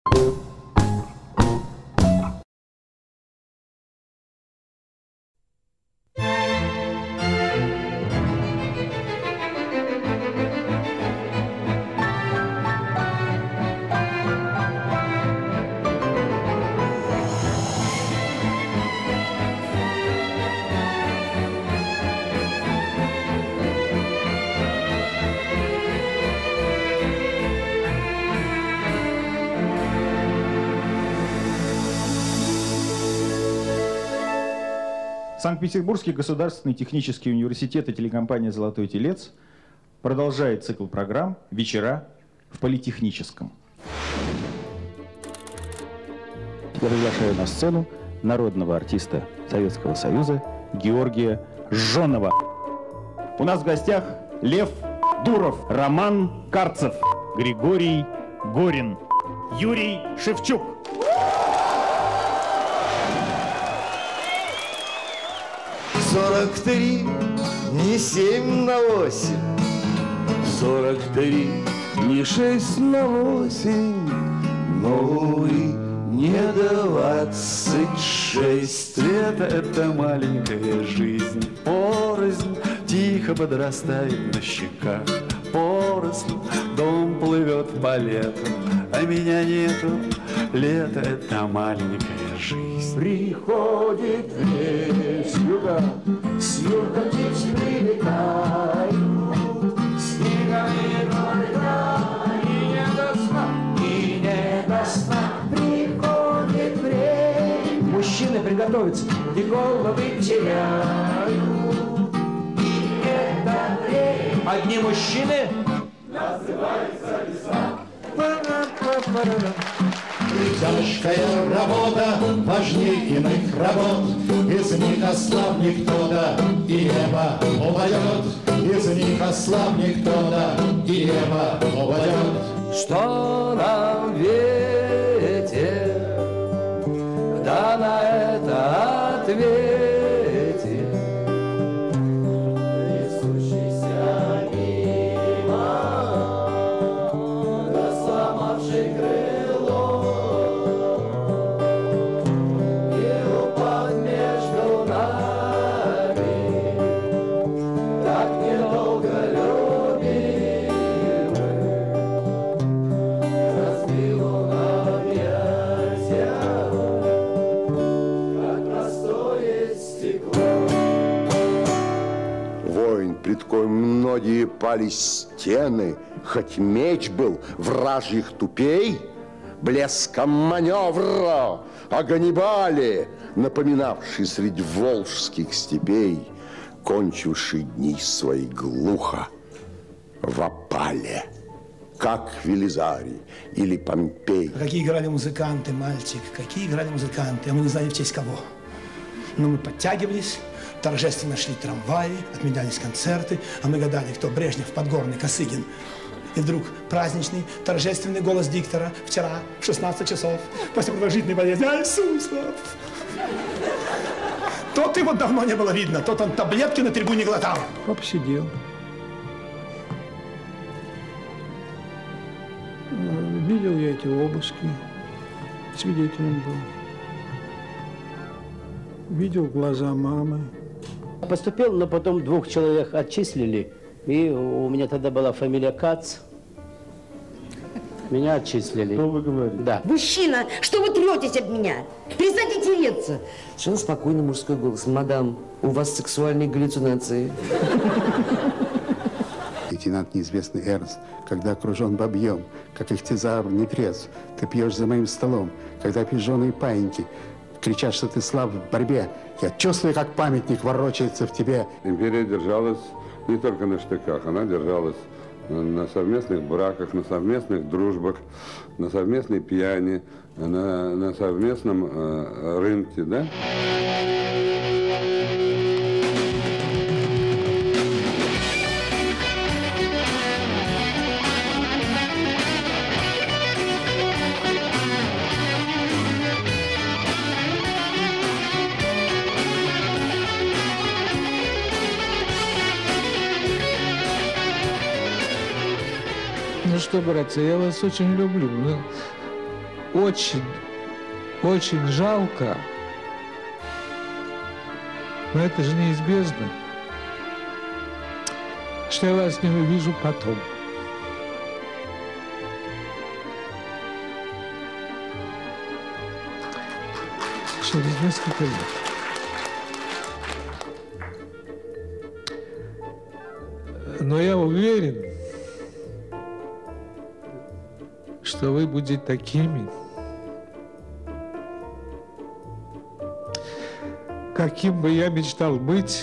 Санкт-Петербургский государственный технический университет и телекомпания «Золотой телец» продолжает цикл программ «Вечера в политехническом». Я приглашаю на сцену народного артиста Советского Союза Георгия Жжонова. У нас в гостях Лев Дуров, Роман Карцев, Григорий Горин, Юрий Шевчук. Сорок три, не 7 на 8. 43, не 6 на 8. Но, увы, не 26 лет. Это маленькая жизнь порознь, тихо подрастает на щеках. Поросль, дом плывет по лету, а меня нету. Лето — это маленькая жизнь. Приходит с юга птицы прилетают, снегами города, и не до сна приходит время. Мужчины приготовятся, и головы теряют. И это время. Одни мужчины называется весна. Тяжкая работа важнее иных работ. Из них ослабнет кто-то, и небо упадет. Из них ослабнет кто-то, и небо упадет. Что нам ветер, да на это ответит. Несущийся мимо, да сломавший крыло. Пред коим многие пали стены, хоть меч был вражьих тупей, блеском маневра о Ганнибале, напоминавший средь волжских степей, кончивший дни свои глухо в опале, как Велизарий или Помпей. Какие играли музыканты, мальчик, какие играли музыканты, а мы не знали в честь кого. Но мы подтягивались, торжественно шли трамваи, отменялись концерты, а мы гадали, кто Брежнев, Подгорный, Косыгин. И вдруг праздничный, торжественный голос диктора вчера в 16 часов после продолжительной болезни. Ай, Суслов! Тот его давно не было видно, тот он таблетки на трибуне глотал. Папа сидел. Видел я эти обыски, свидетелем был. Видел глаза мамы. Поступил, но потом 2 человек отчислили. И у меня тогда была фамилия Кац. Меня отчислили. Что вы говорите? Да. Мужчина, что вы третесь об меня? Перестаньте тереться. Совершенно спокойный мужской голос. Мадам, у вас сексуальные галлюцинации. Лейтенант неизвестный Эрнст, когда окружен бабьем, как ихтизар не трезв, ты пьешь за моим столом, когда пижоны и паиньки кричат, что ты слаб в борьбе. Я чувствую, как памятник ворочается в тебе. Империя держалась не только на штыках, она держалась на совместных браках, на совместных дружбах, на совместной пьяни, на совместном рынке, да? Ну что, братцы, я вас очень люблю. очень, очень жалко, но это же неизбежно, что я вас не увижу потом. Через несколько лет. Но я уверен, что вы будете такими, каким бы я мечтал быть,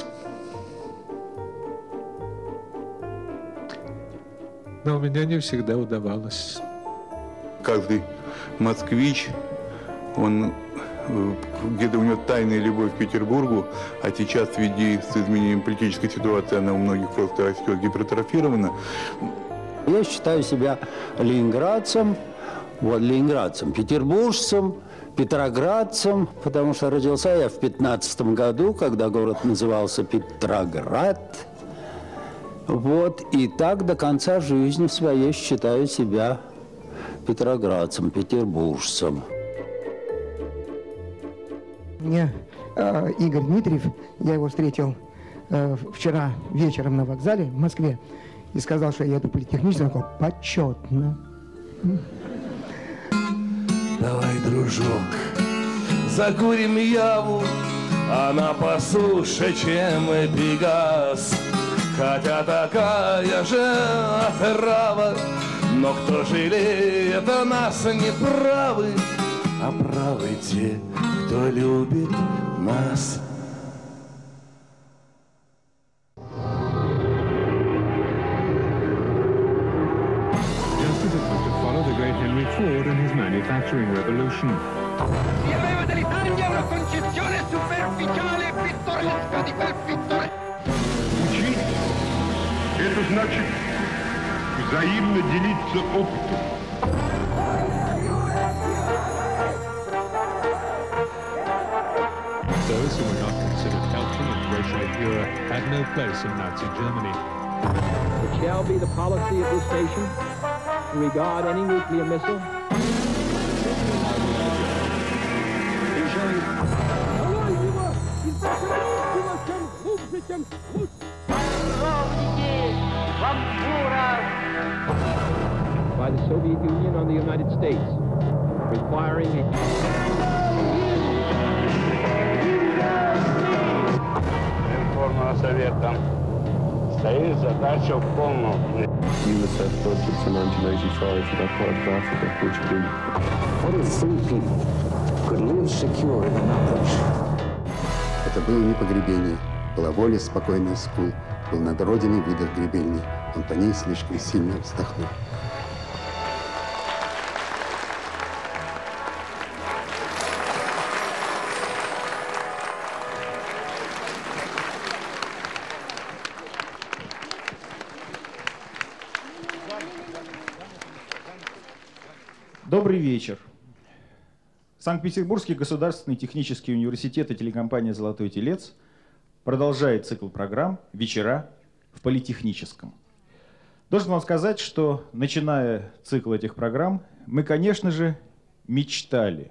но у меня не всегда удавалось. Каждый москвич, он где-то у него тайная любовь к Петербургу, а сейчас в связи с изменением политической ситуации она у многих просто растет гипертрофирована. Я считаю себя ленинградцем, петербуржцем, петроградцем, потому что родился я в 15 году, когда город назывался Петроград. И так до конца жизни своей считаю себя петроградцем, петербуржцем. Мне Игорь Дмитриев, я его встретил вчера вечером на вокзале в Москве и сказал, что я еду в политехнический, он сказал, почетно. Давай, дружок, закурим яву, она посуше, чем Пегас. Хотя такая же отрава, но кто жалеет нас неправы, а правы те, кто любит нас. Ford and his manufacturing revolution. Si aveva dell'Italia una concezione superficiale e pittoresca di quel pittore. Учить – это значит взаимно делиться опытом. Those who were not considered healthy and racially pure had no place in Nazi Germany. It shall be the policy of this nation to regard any nuclear missile by the Soviet Union on the United States, requiring Информсоветом стоит задача в полном. UNICEF budgets in 1985 for that part of Africa, which big. What if free people could live secure in knowledge? Это было не погребение, была воля спокойный скул, был над родиной выдох гребельный, он по ней слишком сильно вздохнул. Добрый вечер. Санкт-Петербургский государственный технический университет и телекомпания «Золотой телец» продолжает цикл программ «Вечера в политехническом». Должен вам сказать, что, начиная цикл этих программ, мы, конечно же, мечтали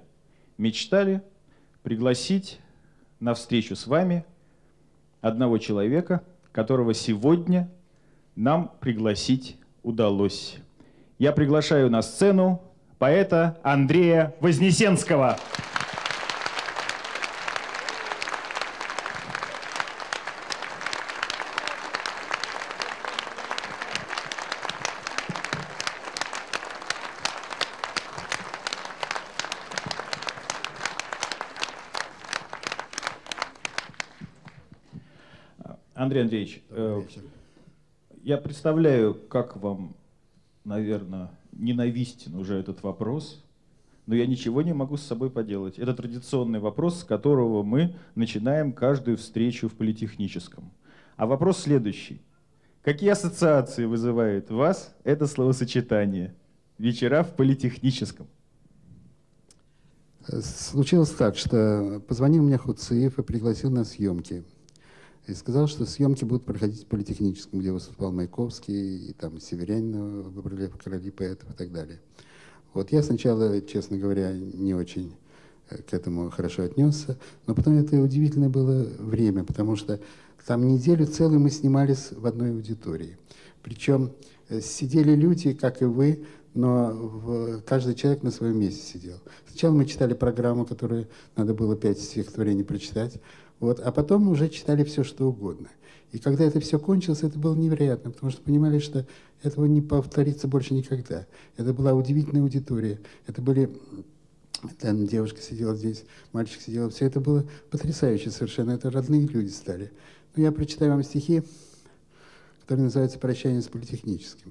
пригласить на встречу с вами одного человека, которого сегодня нам пригласить удалось. Я приглашаю на сцену поэта Андрея Вознесенского. Андрей Андреевич, я представляю, как вам, наверное, ненавистен уже этот вопрос, но я ничего не могу с собой поделать. Это традиционный вопрос, с которого мы начинаем каждую встречу в политехническом. А вопрос следующий. Какие ассоциации вызывает у вас это словосочетание «вечера в политехническом»? Случилось так, что позвонил мне Хуциев и пригласил на съемки. И сказал, что съемки будут проходить в политехническом, где выступал Маяковский, и там Северянина выбрали в короли поэтов и так далее. Вот я сначала, честно говоря, не очень к этому хорошо отнесся, но потом это удивительное было время, потому что там неделю целую мы снимались в одной аудитории. Причем сидели люди, как и вы, но каждый человек на своем месте сидел. Сначала мы читали программу, которую надо было 5 стихотворений прочитать, вот, а потом уже читали все, что угодно. И когда это все кончилось, это было невероятно, потому что понимали, что этого не повторится больше никогда. Это была удивительная аудитория. Это были... Там девушка сидела здесь, мальчик сидел. Все это было потрясающе совершенно. Это родные люди стали. Но я прочитаю вам стихи, которые называются «Прощание с политехническим».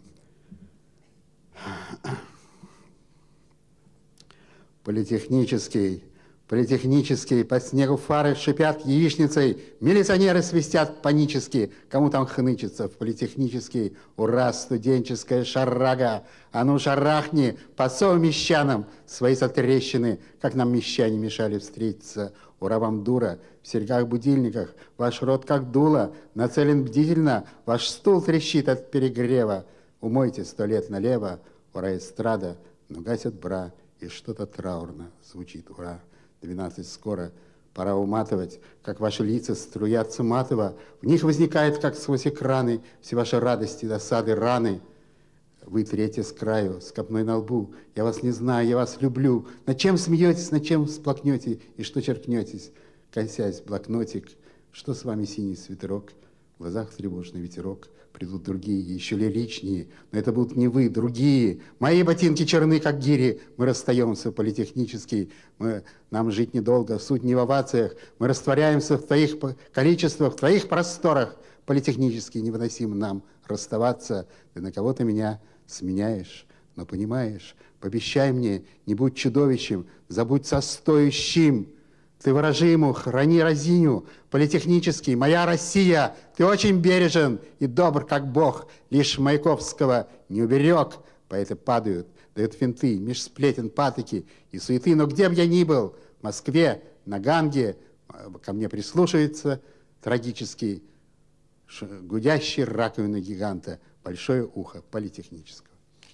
Политехнический, по снегу фары шипят яичницей, милиционеры свистят панически, кому там хнычется в политехнический, ура, студенческая шарага, а ну шарахни по совмещанам свои сотрещины, как нам мещане мешали встретиться, ура вам дура, в серьгах-будильниках, ваш рот как дуло, нацелен бдительно, ваш стул трещит от перегрева, умойте 100 лет налево, ура эстрада, но гасят бра, и что-то траурно звучит, ура. 12 скоро, пора уматывать, как ваши лица струятся матово, в них возникает, как сквозь экраны, все ваши радости, досады, раны. Вы третье с краю, с копной на лбу, я вас не знаю, я вас люблю. Над чем смеетесь, над чем всплакнете и что черкнетесь, косясь блокнотик, что с вами синий свитерок, в глазах тревожный ветерок. Придут другие, еще лиричнее, но это будут не вы, другие. Мои ботинки черны, как гири, мы расстаемся политехнически, нам жить недолго, суть не в овациях, мы растворяемся в твоих количествах, в твоих просторах, политехнически невыносимо нам расставаться, ты на кого-то меня сменяешь, но понимаешь, пообещай мне, не будь чудовищем, забудь состоящим. Ты выражи ему, храни разиню, политехнический, моя Россия, ты очень бережен и добр, как Бог, лишь Маяковского не уберег. Поэты падают, дают финты, меж сплетен патоки и суеты, но где бы я ни был, в Москве, на Ганге, ко мне прислушивается трагический, гудящий раковина гиганта, большое ухо политехнического.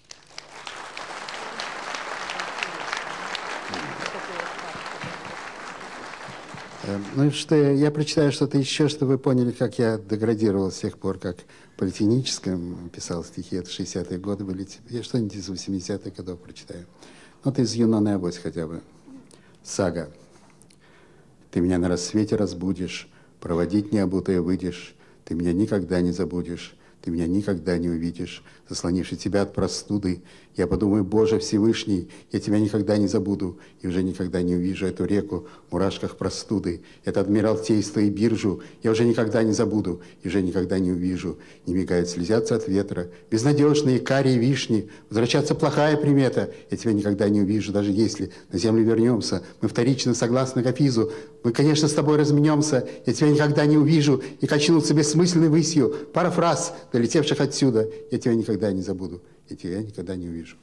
Ну и что я прочитаю что-то еще, чтобы вы поняли, как я деградировал с тех пор, как в политехническом писал стихи. Это 60-е годы были. Я что-нибудь из 80-х годов прочитаю. Вот из «Юнона и Авось» хотя бы. Сага. Ты меня на рассвете разбудишь, проводить необутое выйдешь, ты меня никогда не забудешь, ты меня никогда не увидишь, заслонивший тебя от простуды. Я подумаю, Боже Всевышний, я тебя никогда не забуду и уже никогда не увижу эту реку в мурашках простуды. Это Адмиралтейство и биржу я уже никогда не забуду и уже никогда не увижу. Не мигают, слезятся от ветра, безнадежные карие вишни. Возвращаться плохая примета, я тебя никогда не увижу, даже если на землю вернемся. Мы вторично согласны к Афизу. Мы, конечно, с тобой разменемся, я тебя никогда не увижу и качнуться бессмысленной высью. Пара фраз, долетевших отсюда, я тебя никогда не забуду, я тебя никогда не увижу.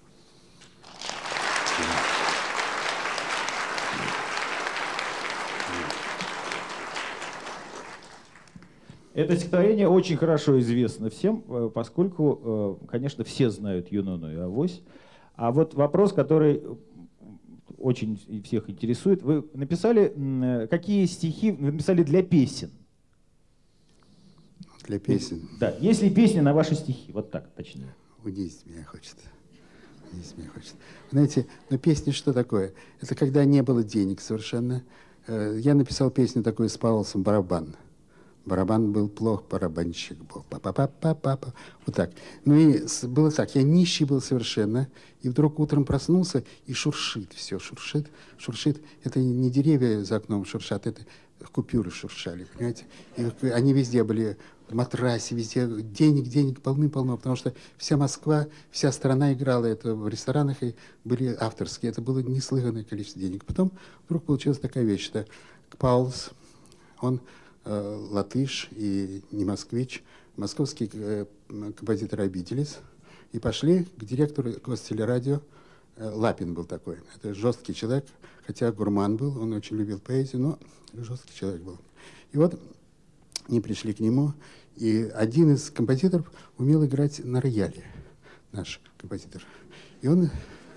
Это стихотворение очень хорошо известно всем, поскольку, конечно, все знают «Юнону и Авось». А вот вопрос, который очень всех интересует. Вы написали, какие стихи вы написали для песен? Для песен? Да, есть ли песни на ваши стихи? Вот так, точнее. Унизить меня хочет. Унизить меня хочет. Знаете, но песни что такое? Это когда не было денег совершенно. Я написал песню такую с Паулсом «Барабан». Барабан был плох, барабанщик был. Па-па-па-па-па. Вот так. Ну и было так, я нищий был совершенно, и вдруг утром проснулся, и шуршит все, шуршит, шуршит. Это не деревья за окном шуршат, это купюры шуршали, понимаете? И они везде были, в матрасе, везде денег полным-полно, потому что вся Москва, вся страна играла это в ресторанах, и были авторские. Это было неслыханное количество денег. Потом вдруг получилась такая вещь, что Паулс, он латыш и не москвич, московские композиторы обиделись и пошли к директору Гостелерадио. Лапин был такой. Это жесткий человек, хотя гурман был, он очень любил поэзию, но жесткий человек был. И вот они пришли к нему, и один из композиторов умел играть на рояле, наш композитор. И он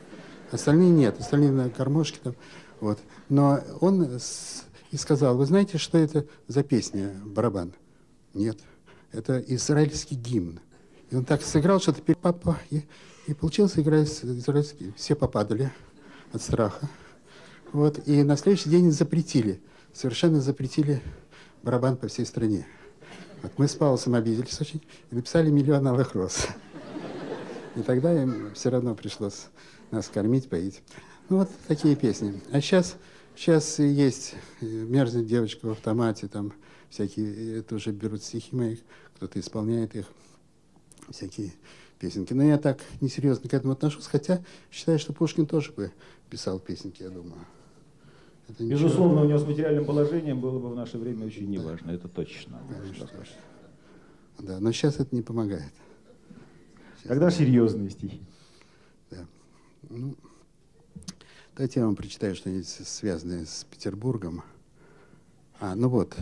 Остальные нет, остальные на гармошке там. Вот. Но он и сказал, вы знаете, что это за песня, барабан? Нет, это израильский гимн. И он так сыграл, что теперь папа, и получился играть израильский. Все попадали от страха. Вот. И на следующий день запретили, совершенно запретили барабан по всей стране. Вот мы с Паулсом обиделись очень и написали «Миллион алых роз». И тогда им все равно пришлось нас кормить, поить. Ну вот такие песни. А сейчас есть «Мерзнет девочка в автомате», там всякие, это уже берут стихи моих, кто-то исполняет их, всякие песенки. Но я так несерьезно к этому отношусь, хотя считаю, что Пушкин тоже бы писал песенки, я думаю. Это безусловно, у него с материальным положением было бы в наше время очень неважно, это точно. Да, но сейчас это не помогает. Когда серьезные стихи. Да. Ну, давайте я вам прочитаю что-нибудь связанное с Петербургом. Ну вот.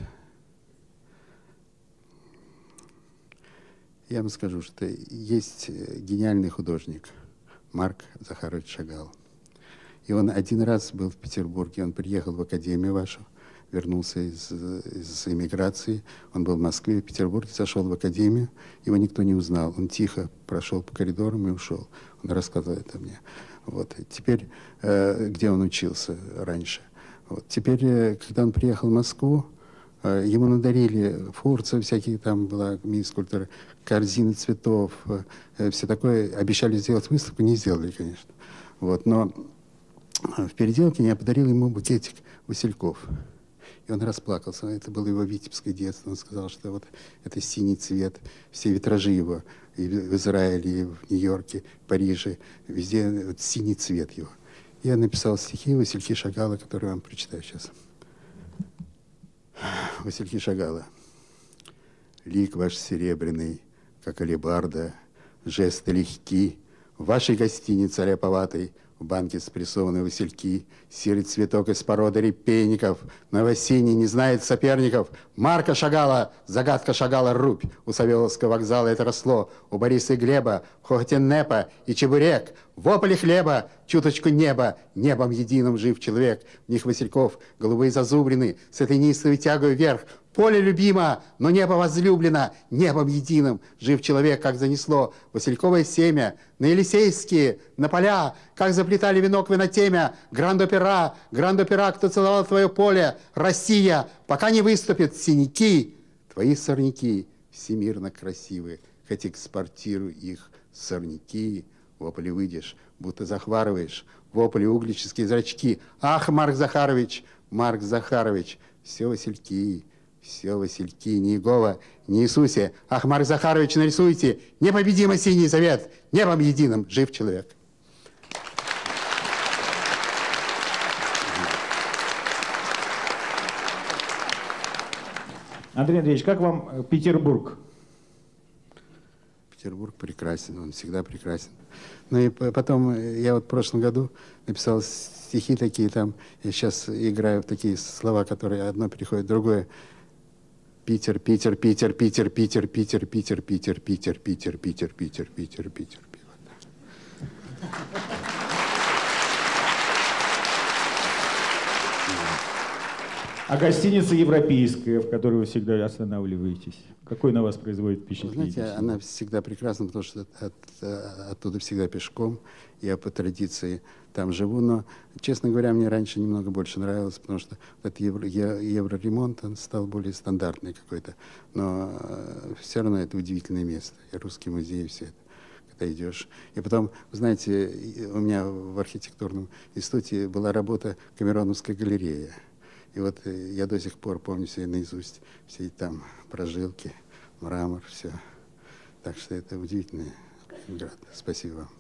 Я вам скажу, что есть гениальный художник Марк Захарович Шагал. И он один раз был в Петербурге, он приехал в академию вашу, вернулся из эмиграции. Он был в Москве, в Петербурге, зашел в академию, его никто не узнал. Он тихо прошел по коридорам и ушел. Он рассказывает о мне. Вот. Теперь, где он учился раньше. Вот. Теперь, когда он приехал в Москву, ему надарили фурцы, всякие там была мини-скульптура, корзины цветов, все такое. Обещали сделать выставку, не сделали, конечно. Вот. Но в переделке я подарил ему букетик васильков. И он расплакался. Это было его витебское детство. Он сказал, что вот это синий цвет, все витражи его и в Израиле, и в Нью-Йорке, Париже, везде вот синий цвет его. Я написал стихи «Васильки Шагала», которые вам прочитаю сейчас. Васильки Шагала. Лик ваш серебряный, как алебарда, жесты легки, в вашей гостинице ляповатой, в банке спрессованы васильки, серый цветок из породы репейников, но в осенний не знает соперников. Марка Шагала, загадка Шагала, рубь. У Савеловского вокзала это росло, у Бориса и Глеба, в хохоте Непа и чебурек, вопле хлеба, чуточку неба, небом единым жив человек. В них васильков голубые зазубрины, с этой неистовой тягой вверх. Поле любимо, но небо возлюблено, небом единым жив человек, как занесло васильковое семя, на Елисейские, на поля, как заплетали венок винотемя, гранд-опера, кто целовал твое поле, Россия, пока не выступят синяки, твои сорняки всемирно красивы, хоть экспортируй их сорняки, в ополе выйдешь, будто захварываешь, в ополе углические зрачки. Ах, Марк Захарович, все васильки. Все васильки, ни Иегова, ни Иисусе. Ах, Марк Захарович, нарисуйте непобедимый синий завет, небом единым жив человек. Андрей Андреевич, как вам Петербург? Петербург прекрасен, он всегда прекрасен. Ну и потом, я вот в прошлом году написал стихи такие там, я сейчас играю в такие слова, которые одно переходит в другое. Питер, Питер, Питер, Питер, Питер, Питер, Питер, Питер, Питер, Питер, Питер, Питер, Питер, Питер. А гостиница европейская, в которой вы всегда останавливаетесь, какой на вас производит впечатление? Знаете, она всегда прекрасна, потому что оттуда всегда пешком. Я по традиции там живу, но, честно говоря, мне раньше немного больше нравилось, потому что этот евроремонт, он стал более стандартный какой-то. Но все равно это удивительное место. И Русский музей, и все это, когда идешь. И потом, знаете, у меня в архитектурном институте была работа Камероновская галерея. И вот я до сих пор помню все наизусть, все там прожилки, мрамор, все. Так что это удивительный град. Спасибо вам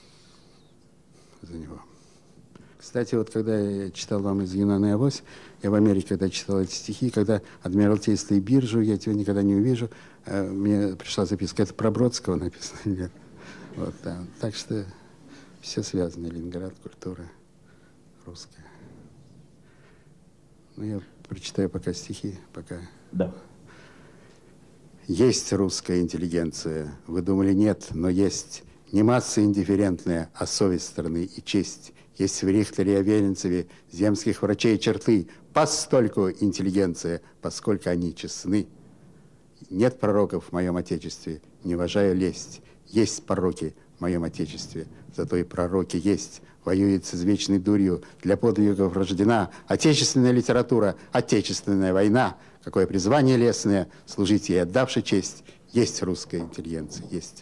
за него. Кстати, вот когда я читал вам из «Юнона и Авось», я в Америке, когда читал эти стихи, когда «Адмиралтейство и биржу», я тебя никогда не увижу, мне пришла записка, это про Бродского написано, нет? Вот, да. Так что все связано, Ленинград, культура русская. Ну, я прочитаю пока стихи, пока. Да. Есть русская интеллигенция. Вы думали, нет, но есть. Не масса индифферентная, а совесть страны и честь. Есть в Рихтере и Аверинцеве земских врачей черты, постольку интеллигенция, поскольку они честны. Нет пророков в моем Отечестве, не уважаю лесть. Есть пороки в моем Отечестве, зато и пророки есть. Воюет с извечной дурью, для подвигов рождена отечественная литература, отечественная война. Какое призвание лестное, служить ей отдавши честь. Есть русская интеллигенция, есть.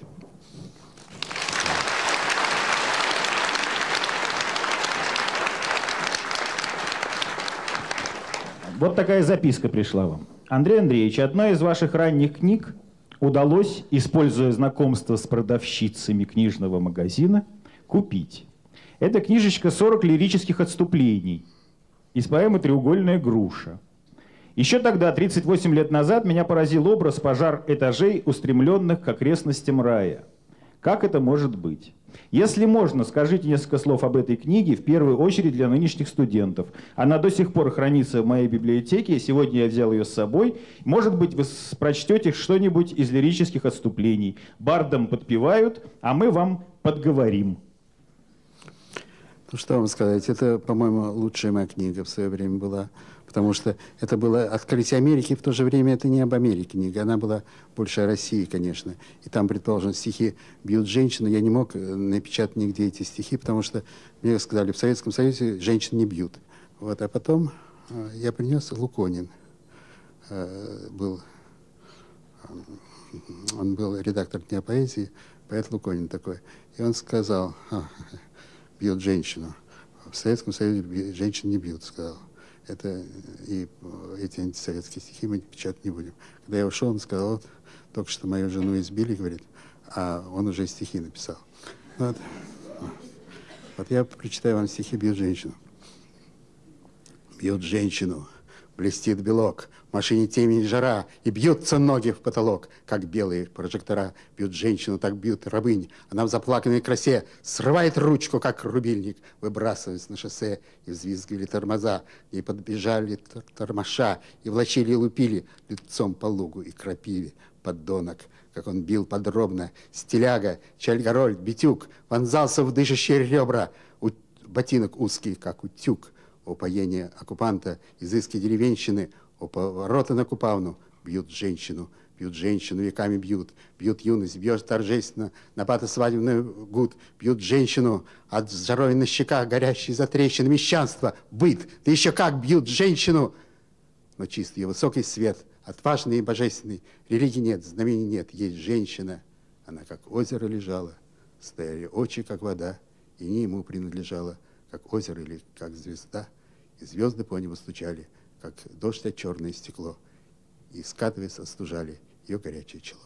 Вот такая записка пришла вам. Андрей Андреевич, одна из ваших ранних книг удалось, используя знакомство с продавщицами книжного магазина, купить. Это книжечка «40 лирических отступлений» из поэмы «Треугольная груша». Еще тогда, 38 лет назад, меня поразил образ пожар этажей, устремленных к окрестностям рая. Как это может быть? Если можно, скажите несколько слов об этой книге, в первую очередь для нынешних студентов. Она до сих пор хранится в моей библиотеке, сегодня я взял ее с собой. Может быть, вы прочтете что-нибудь из лирических отступлений. Бардам подпевают, а мы вам подговорим. Ну, что вам сказать, это, по-моему, лучшая моя книга в свое время была, потому что это было открытие Америки, в то же время это не об Америке книга, она была больше о России, конечно. И там, предположим, стихи «Бьют женщину», я не мог напечатать нигде эти стихи, потому что мне сказали, в Советском Союзе женщин не бьют. Вот, а потом я принес Луконин, он был редактор «Дня поэзии», поэт Луконин такой, и он сказал... бьет женщину. В Советском Союзе женщин не бьют, сказал. Это и эти антисоветские стихи мы печатать не будем. Когда я ушел, он сказал, вот, только что мою жену избили, говорит, а он уже стихи написал. Вот, вот я прочитаю вам стихи «Бьет женщину». Бьет женщину, блестит белок, в машине темень жара, и бьются ноги в потолок, как белые прожектора. Бьют женщину, так бьют рабынь. Она в заплаканной красе срывает ручку, как рубильник, выбрасываясь на шоссе, и взвизгивали тормоза, и подбежали тормоша, и влачили и лупили лицом по лугу и крапиве. Подонок, как он бил подробно, стиляга, Чальгарольд, Битюк, вонзался в дышащие ребра, ботинок узкий, как утюг. Упоение оккупанта, изыски деревенщины, у поворота на Купавну бьют женщину, веками бьют, бьют юность, бьет торжественно, на свадебный гуд, бьют женщину, от здоровья на щеках, горящие затрещины, мещанство, быт, да еще как бьют женщину! Но чистый ее высокий свет, отважный и божественный, религии нет, знамений нет, есть женщина, она как озеро лежала, стояли очи, как вода, и не ему принадлежала, как озеро или как звезда, и звезды по небу стучали, как дождь от черное стекло, и, скатываясь, остужали ее горячее чело.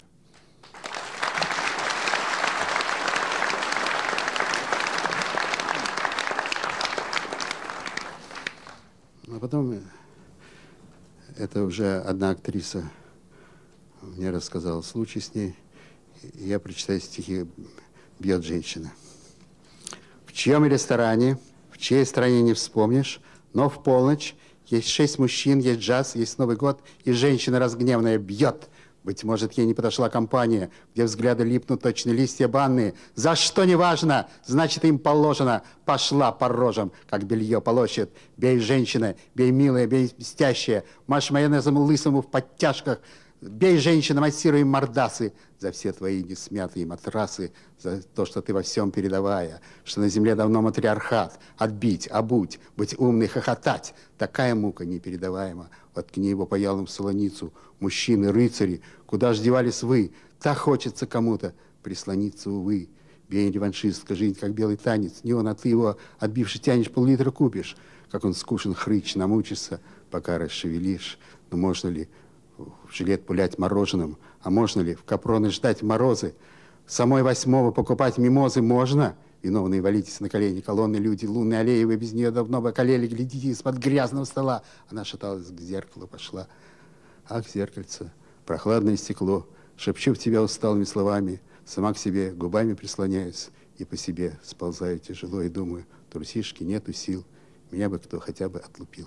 А потом это уже одна актриса мне рассказала случай с ней, и я прочитаю стихи «Бьет женщина». В чьем ресторане, в чьей стране не вспомнишь, но в полночь есть 6 мужчин, есть джаз, есть Новый год, и женщина разгневанная бьет. Быть может, ей не подошла компания, где взгляды липнут точно листья банные. За что не важно, значит, им положено. Пошла по рожам, как белье полощет. Бей, женщина, бей, милая, бей, мстящая. Маш майонезом лысому в подтяжках. Бей, женщина, массируй мордасы за все твои несмятые матрасы, за то, что ты во всем передовая, что на земле давно матриархат. Отбить, обуть, быть умной, хохотать. Такая мука непередаваема. Воткни его по ялам в солоницу. Мужчины, рыцари, куда ж девались вы? Так хочется кому-то прислониться, увы. Бей, реваншистка, жизнь как белый танец. Не он, а ты его, отбивши, тянешь, пол-литра купишь. Как он скушен, хрыч, намучится, пока расшевелишь. Но можно ли в жилет пулять мороженым? А можно ли в капроны ждать морозы? Самой 8-го покупать мимозы можно? Виновные, валитесь на колени, колонны, люди, лунные аллеи, вы без нее давно бы околели, глядите из-под грязного стола. Она шаталась к зеркалу, пошла. Ах, зеркальце, прохладное стекло, шепчу в тебя усталыми словами, сама к себе губами прислоняюсь и по себе сползаю тяжело и думаю, трусишки, нету сил, меня бы кто хотя бы отлупил.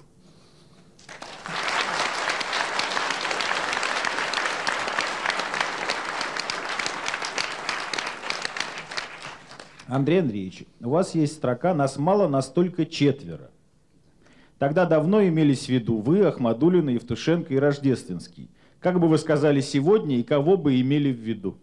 Андрей Андреевич, у вас есть строка «Нас мало, нас только четверо». Тогда давно имелись в виду вы, Ахмадуллина, Евтушенко и Рождественский. Как бы вы сказали сегодня и кого бы имели в виду?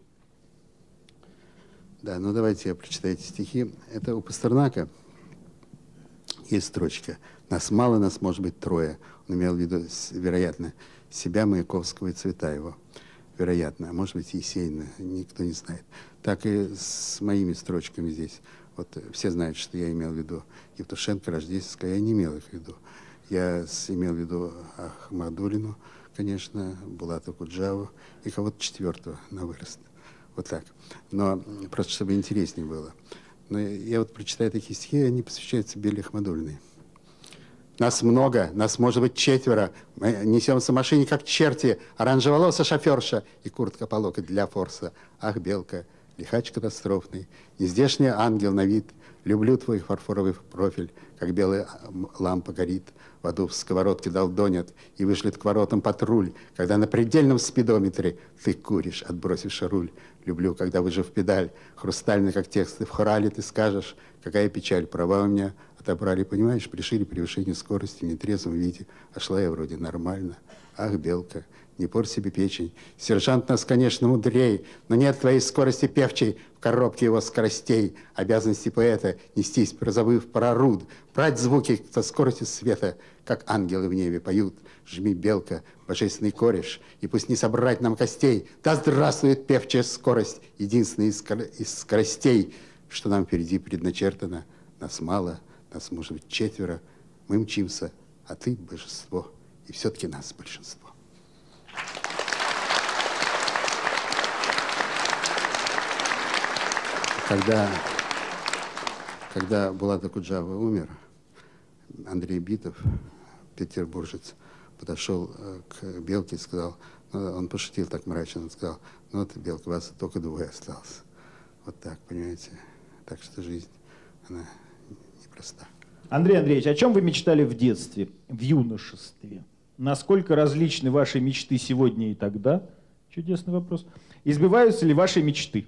Да, ну давайте я прочитаю эти стихи. Это у Пастернака есть строчка. «Нас мало, нас может быть трое». Он имел в виду, вероятно, себя, Маяковского и Цветаева. Вероятно, а может быть, Есенина, никто не знает. Так и с моими строчками здесь. Вот все знают, что я имел в виду Евтушенко, Рождественского, я не имел их в виду. Я имел в виду Ахмадуллину, конечно, Булата Куджаву и кого-то четвертого на вырост. Вот так. Но просто, чтобы интереснее было. Но я вот прочитаю такие стихи, они посвящаются Белле Ахмадуллиной. Нас много, нас может быть четверо. Мы несемся в машине, как черти. Оранжеволосая шоферша и куртка по локоть для форса. Ах, Белка, лихач катастрофный, нездешний ангел на вид. Люблю твой фарфоровый профиль, как белая лампа горит. В аду в сковородке долдонят и вышлет к воротам патруль, когда на предельном спидометре ты куришь, отбросишь руль. Люблю, когда, выжав педаль, хрустальный, как тексты в хорале, ты скажешь, какая печаль, права у меня отобрали, понимаешь, пришили превышение скорости в нетрезвом виде, а шла я вроде нормально. Ах, Белка, не порь себе печень. Сержант нас, конечно, мудрей, но нет твоей скорости певчей в коробке его скоростей. Обязанности поэта нестись, прозабыв про руд, брать звуки со скоростью света, как ангелы в небе поют. Жми, Белка, божественный кореш, и пусть не собрать нам костей. Да здравствует певчая скорость, единственная из скоростей, что нам впереди предначертано. Нас мало, нас может быть четверо, мы мчимся, а ты божество, и все-таки нас большинство. Когда Булат Акуджава умер, Андрей Битов, петербуржец, подошел к Белке и сказал, ну, он пошутил так мрачно, он сказал, ну вот, Белка, у вас только двое осталось. Вот так, понимаете? Так что жизнь, она непроста. Андрей Андреевич, о чем вы мечтали в детстве, в юношестве? Насколько различны ваши мечты сегодня и тогда? Чудесный вопрос. Избиваются ли ваши мечты?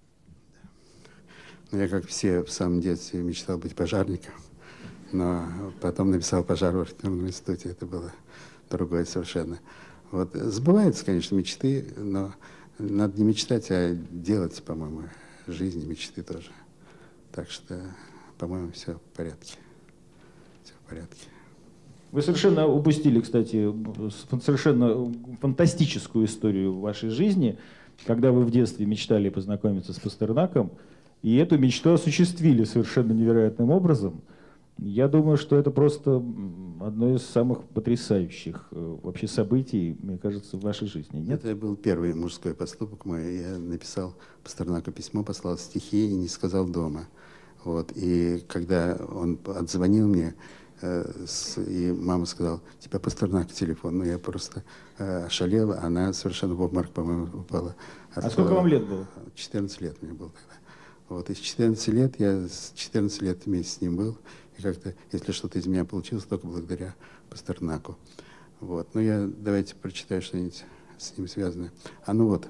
Ну, я, как все, в самом детстве мечтал быть пожарником, но потом написал «Пожар в архитектурном институте». Это было другое совершенно. Вот. Сбываются, конечно, мечты, но надо не мечтать, а делать, по-моему, жизни, мечты тоже. Так что, по-моему, все в порядке. Все в порядке. Вы совершенно упустили, кстати, совершенно фантастическую историю в вашей жизни, когда вы в детстве мечтали познакомиться с Пастернаком, и эту мечту осуществили совершенно невероятным образом. Я думаю, что это просто одно из самых потрясающих вообще событий, мне кажется, в вашей жизни. Нет? Это был первый мужской поступок мой. Я написал Пастернаку письмо, послал стихи и не сказал дома. Вот. И когда он отзвонил мне, и мама сказала, тебя Пастернак телефон. Ну, я просто ошалел, она совершенно в обморок, по-моему, упала. А сколько вам лет было? 14 лет мне было тогда. Вот. Из 14 лет, я с 14 лет вместе с ним был. И как-то, если что-то из меня получилось, только благодаря Пастернаку. Вот. Ну, давайте прочитаю что-нибудь с ним связанное. Ну вот,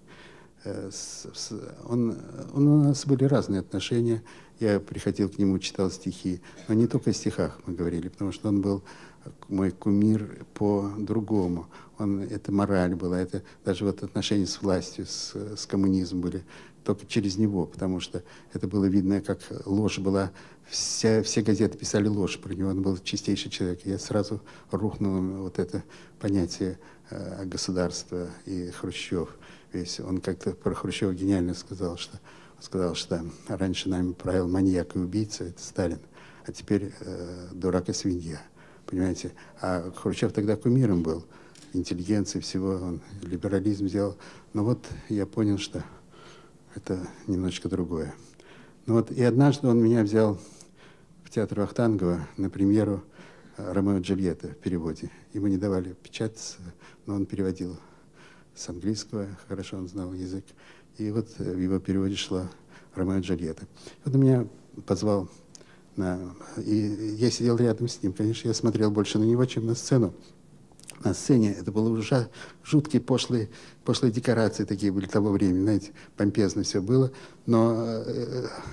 у нас были разные отношения. Я приходил к нему, читал стихи. Но не только о стихах мы говорили, потому что он был мой кумир по-другому. Это мораль была, это даже вот отношения с властью, с коммунизмом были только через него, потому что это было видно, как ложь была. Все газеты писали ложь про него, он был чистейший человек. Я сразу рухнул вот это понятие государства и Хрущев. Весь он как-то про Хрущева гениально сказал, что раньше нами правил маньяк и убийца, это Сталин, а теперь дурак и свинья. Понимаете? А Хрущев тогда кумиром был, интеллигенции всего, он либерализм сделал. Но вот я понял, что это немножечко другое. Ну вот, и однажды он меня взял в театр Вахтангова на премьеру «Ромео и Джульетта» в переводе. Ему не давали печататься, но он переводил с английского, хорошо он знал язык. И вот в его переводе шла «Ромео и Джульетта». Вот он меня позвал, и я сидел рядом с ним. Конечно, я смотрел больше на него, чем на сцену. На сцене это было уже жуткие, пошлые декорации такие были того времени, знаете, помпезно все было. Но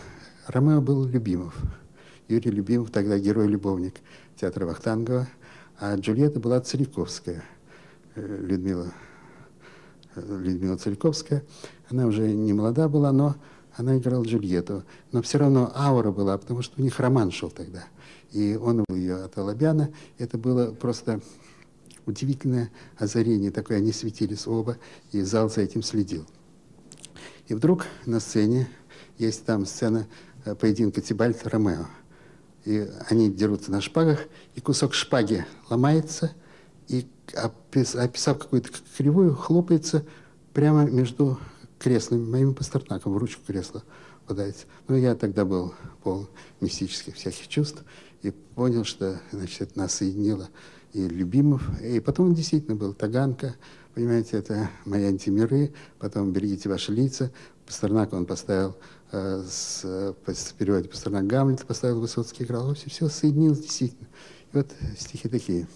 Ромео был Любимов. Юрий Любимов, тогда герой-любовник театра Вахтангова, а Джульетта была Целиковская, Людмила Целиковская. Она уже не молода была, но она играла Джульетту. Но все равно аура была, потому что у них роман шел тогда. И он был ее от Алабяна. Это было просто удивительное озарение такое. Они светились оба, и зал за этим следил. И вдруг на сцене есть там сцена поединка Тибальт-Ромео. И они дерутся на шпагах, и кусок шпаги ломается, и, описав какую-то кривую, хлопается прямо между креслами, моим Пастернаком, в ручку кресла попадается. Но я тогда был полон мистических всяких чувств, и понял, что, значит, это нас соединило и Любимов, и потом он действительно был Таганка, понимаете, это «Мои антимиры», потом «Берегите ваши лица». Пастернак он поставил, в переводе Пастернак Гамлета поставил, Высоцкий играл. Все соединилось действительно. И вот стихи такие.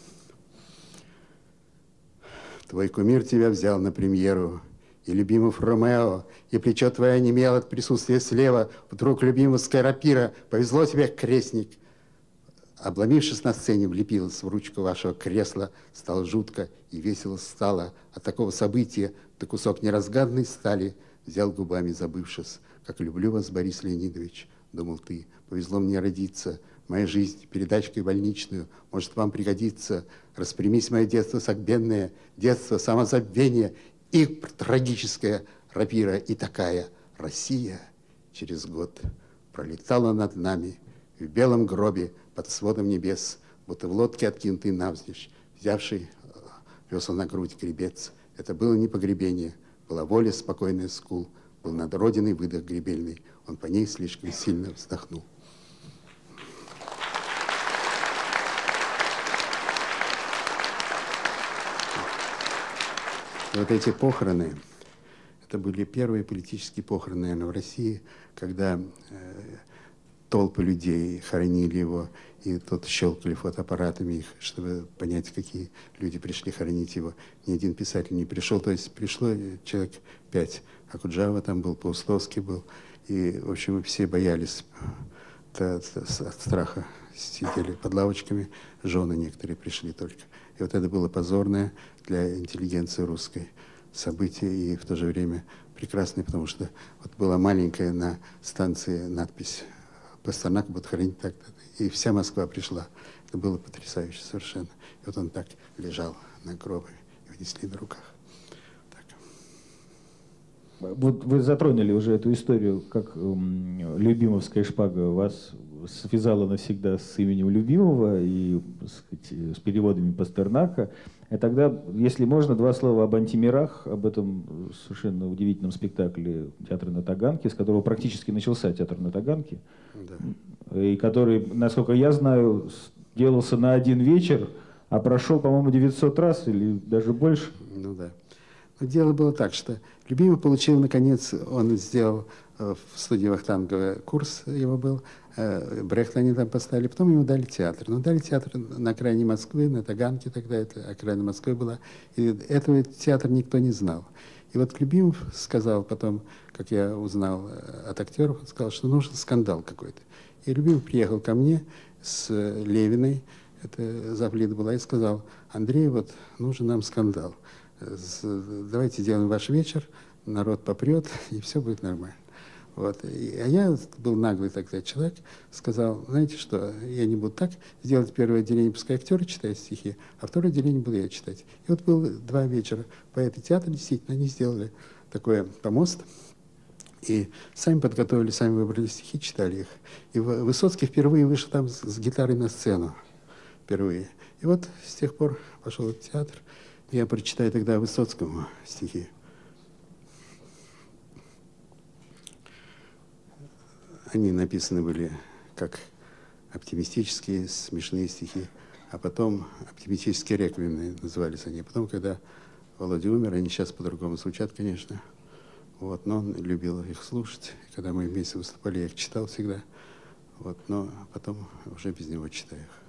«Твой кумир тебя взял на премьеру, и Любимов Ромео, и плечо твое онемело от присутствия слева, вдруг любимовская рапира, повезло тебе, крестник». Обломившись на сцене, влепилась в ручку вашего кресла, стало жутко и весело стало. От такого события ты кусок неразгаданной стали взял губами, забывшись. Как люблю вас, Борис Леонидович, думал ты, повезло мне родиться. Моя жизнь передачкой больничную может вам пригодиться. Распрямись, мое детство согбенное, детство самозабвения и трагическая рапира. И такая Россия через год пролетала над нами в белом гробе под сводом небес, будто в лодке, откинутый навзничь, взявший весла на грудь гребец. Это было не погребение, была воля спокойная скул, был над родиной выдох гребельный, он по ней слишком сильно вздохнул. И вот эти похороны, это были первые политические похороны, наверное, в России, когда толпы людей хоронили его, и тут щелкали фотоаппаратами их, чтобы понять, какие люди пришли хоронить его. Ни один писатель не пришел, то есть пришло человек 5. Акуджава там был, Паустовский был, и, в общем, все боялись от страха, сидели под лавочками, жены некоторые пришли только. И вот это было позорное для интеллигенции русской событие, и в то же время прекрасное, потому что вот была маленькая на станции надпись «Пастернак будет хоронить так-то». И вся Москва пришла. Это было потрясающе совершенно. И вот он так лежал на гробе, и внесли на руках. Так. Вот вы затронули уже эту историю, как любимовская шпага вас связала навсегда с именем Любимова и, так сказать, с переводами Пастернака. И тогда, если можно, два слова об «Антимирах», об этом совершенно удивительном спектакле «Театр на Таганке», с которого практически начался «Театр на Таганке», да. И который, насколько я знаю, делался на один вечер, а прошел, по-моему, 900 раз или даже больше. Ну да. Но дело было так, что Любимов получил, наконец, он сделал в студии Вахтангова курс его был, Брехта они там поставили, потом ему дали театр. Но дали театр на окраине Москвы, на Таганке тогда, это окраина Москвы была, и этого театра никто не знал. И вот Любимов сказал потом, как я узнал от актеров, он сказал, что нужен скандал какой-то. И Любимов приехал ко мне с Левиной, это завлит была, и сказал: Андрей, вот нужен нам скандал. Давайте сделаем ваш вечер, народ попрет, и все будет нормально. Вот. А я был наглый тогда человек, сказал: знаете что, я не буду так, сделать первое отделение, пускай актеры читают стихи, а второе отделение буду я читать. И вот было 2 вечера. Поэты театра, действительно, они сделали такой помост, и сами подготовили, сами выбрали стихи, читали их. И Высоцкий впервые вышел там с гитарой на сцену. Впервые. И вот с тех пор пошел в театр. Я прочитаю тогда Высоцкому стихи. Они написаны были как оптимистические, смешные стихи, а потом оптимистические реквиемы назывались они. Потом, когда Володя умер, они сейчас по-другому звучат, конечно. Вот, но он любил их слушать. Когда мы вместе выступали, я их читал всегда. Вот, но потом уже без него читаю их.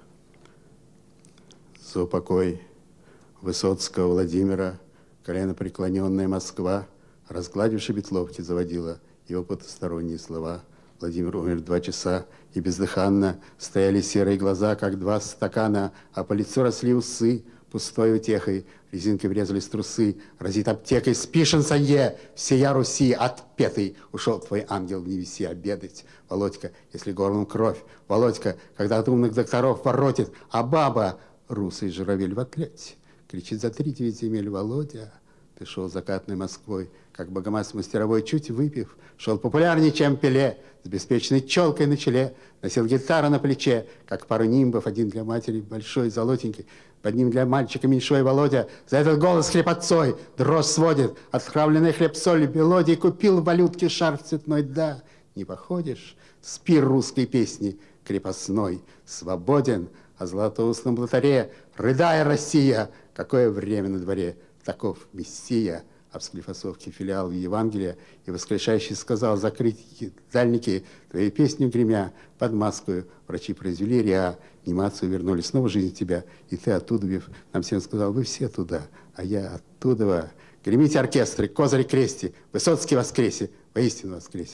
За упокой Высоцкого Владимира, коленопреклоненная Москва, разгладивши бетловки, заводила его потусторонние слова. Владимир умер 2 часа, и бездыханно стояли серые глаза, как 2 стакана, а по лицу росли усы, пустой утехой, резинкой врезались трусы, разит аптекой, спишен санье, всея Руси отпетый. Ушел твой ангел в невеси обедать. Володька, если горлом кровь, Володька, когда от умных докторов воротит, а баба, русый журавель в отлете, кричит за 3-9 земель: Володя, ты шел закатной Москвой, как богомаз мастеровой, чуть выпив, шел популярнее, чем Пеле, с беспечной челкой на челе, носил гитару на плече, как пару нимбов, один для матери большой, золотенький, под ним для мальчика меньшой. Володя за этот голос хлеботцой дрожь сводит, отхравленный хлеб-соль, мелодий, купил в валютке шарф цветной, да, не походишь, спир русской песни крепостной, свободен, о златоустном блатаре, рыдая, Россия, какое время на дворе, таков Мессия. А в Склифосовке филиал Евангелия, и воскрешающий сказал: закрыть дальники, твоей песню гремя, под маскою врачи произвели реанимацию, вернули снова жизнь в тебя, и ты оттуда, нам всем сказал: вы все туда, а я оттуда. Гремите оркестры, козыри крести, Высоцкий воскресе, воистину воскресе.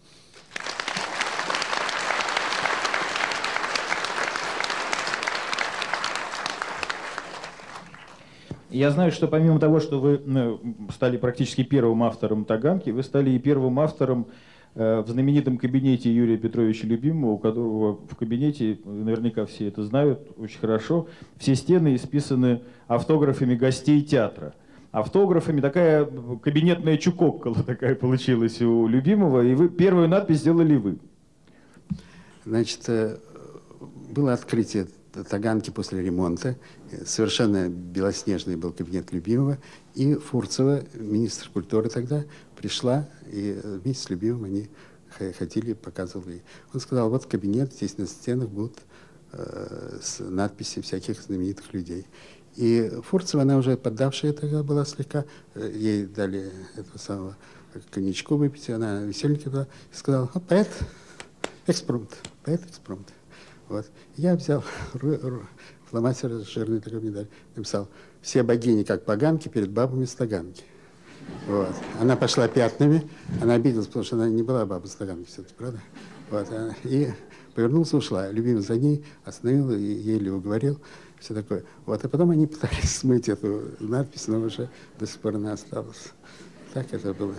Я знаю, что помимо того, что вы стали практически первым автором «Таганки», вы стали и первым автором в знаменитом кабинете Юрия Петровича Любимого, у которого в кабинете, наверняка все это знают очень хорошо, все стены исписаны автографами гостей театра. Автографами, такая кабинетная чукоккола такая получилась у Любимого, и вы первую надпись сделали вы. Значит, было открытие Таганки после ремонта. Совершенно белоснежный был кабинет Любимого. И Фурцева, министр культуры тогда, пришла, и вместе с Любимым они ходили, показывали. Он сказал: вот кабинет, здесь на стенах будут надписи всяких знаменитых людей. И Фурцева, она уже поддавшая тогда была слегка, ей дали этого самого коньячку выпить, она весельненькая была, и сказала: поэт экспромт, поэт экспромт. Вот. Я взял фломастер жирный такой медаль, написал: все богини как поганки, перед бабами стаганки. Вот. Она пошла пятнами, она обиделась, потому что она не была баба стаганки все-таки, правда? Вот. И повернулся, ушла. Любимый за ней остановил, и еле уговорил, все такое. Вот. А потом они пытались смыть эту надпись, но уже до сих пор она осталась. Так это было.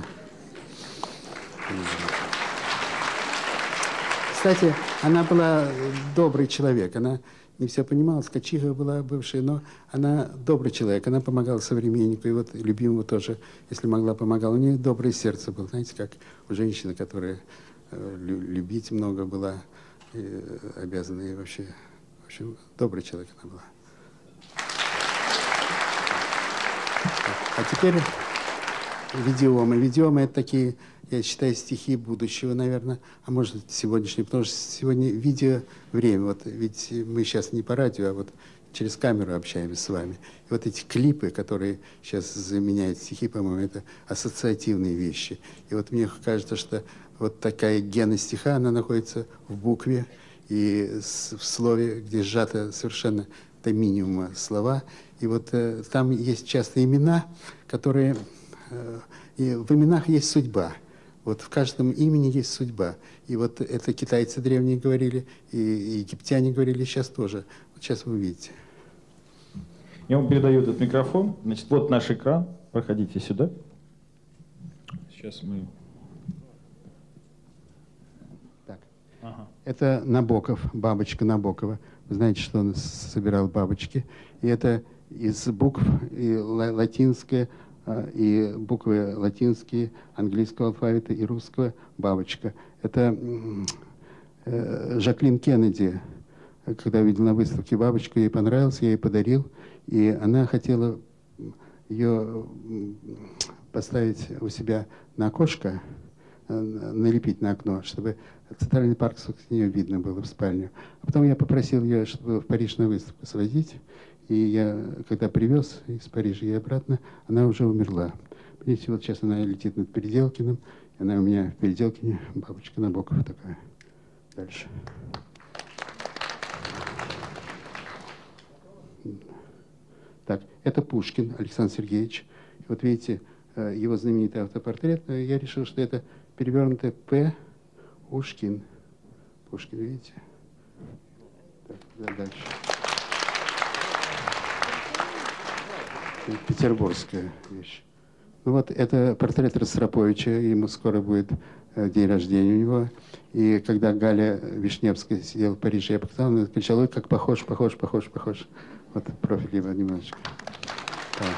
Кстати, она была добрый человек, она не все понимала, скачиха была бывшая, но она добрый человек, она помогала современнику, и вот Любимому тоже, если могла, помогала. У нее доброе сердце было, знаете, как у женщины, которая любить много была, обязана, и вообще, в общем, добрый человек она была. А теперь видеомы. Видеомы — это такие, я считаю, стихи будущего, наверное, а может, сегодняшнего, потому что сегодня видео время. Вот ведь мы сейчас не по радио, а вот через камеру общаемся с вами. И вот эти клипы, которые сейчас заменяют стихи, по-моему, это ассоциативные вещи. И вот мне кажется, что вот такая гена стиха, она находится в букве и в слове, где сжато совершенно до минимума слова. И вот там есть часто имена, которые... И в именах есть судьба. Вот в каждом имени есть судьба. И вот это китайцы древние говорили, и египтяне говорили, сейчас тоже. Вот сейчас вы увидите. Я вам передаю этот микрофон. Значит, вот наш экран. Проходите сюда. Сейчас мы... Так. Ага. Это Набоков, бабочка Набокова. Вы знаете, что он собирал бабочки. И это из букв и латинское, и буквы латинские, английского алфавита и русского бабочка. Это Жаклин Кеннеди, когда я видел на выставке бабочку, ей понравилось, я ей подарил, и она хотела ее поставить у себя на окошко, налепить на окно, чтобы Центральный парк с нее видно было в спальню. А потом я попросил ее, чтобы в Париж на выставку свозить. И я, когда привез из Парижа и обратно, она уже умерла. Понимаете, вот сейчас она летит над Переделкиным, и она у меня в Переделкине, бабочка Набокова такая. Дальше. Так, это Пушкин Александр Сергеевич. И вот видите, его знаменитый автопортрет. Я решил, что это перевернутое «П» Пушкин, видите? Так, да, дальше. Петербургская вещь. Ну вот, это портрет Ростроповича, ему скоро будет день рождения у него. И когда Галя Вишневская сидела в Париже, я показал, она кричала: ой, как похож. Вот профиль его немножечко. Так.